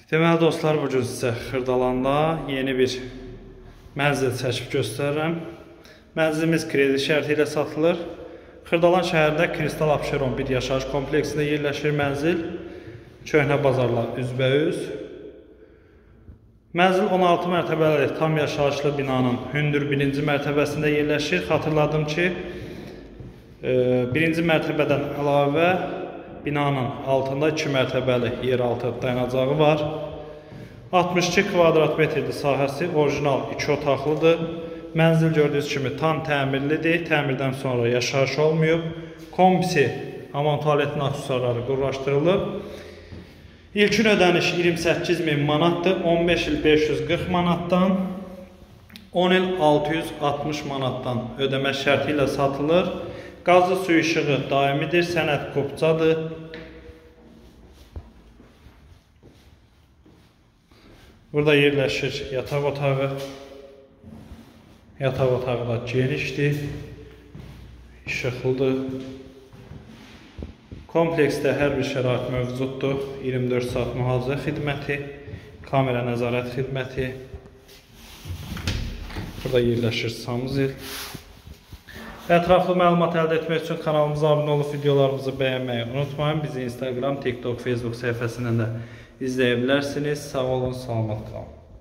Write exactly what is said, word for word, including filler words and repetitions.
Deməli dostlar, bu gün sizə Xırdalanda yeni bir mənzil çəkib göstərirəm. Mənzilimiz kredi şərti ilə satılır. Xırdalan şəhərində Kristal Abşeron bir yaşayış kompleksində yerləşir mənzil. Köhnə bazarla üzbəüz. Mənzil on altı mərtəbəli tam yaşayışlı binanın hündür birinci mərtəbəsində yerləşir. Xatırladım ki, birinci mərtəbədən əlavə binanın altında iki mərtəbəli yeraltı dayanacağı var. altmış iki kvadrat metrli sahəsi orijinal iki otaqlıdır. Mənzil gördüyünüz kimi tam təmirlidir. Təmirdən sonra yaşayış olmayıb. Kombisi, hamam tualetin aksesuarları qurlaşdırılıb. İlkin ödəniş iyirmi səkkiz min manatdır. on beş il beş yüz qırx manatdan, on il altı yüz altmış manatdan ödəmə şərti ilə satılır. Qazlı su işığı daimidir, sənəd qopcadır. Burada yerləşir yataq otağı. Yataq otağı da genişdir, işıqlıdır. Kompleksdə hər bir şərait mövcuddur. iyirmi dörd saat mühafizə xidməti, kamera nəzarət xidməti. Burada yerləşir sanuzel. Ətraflı məlumat əldə etmək üçün kanalımıza abunə olub videolarımızı bəyənməyi unutmayın. Bizi Instagram, TikTok, Facebook səhifəsindən də izləyə bilərsiniz. Sağ olun, salamat qalın.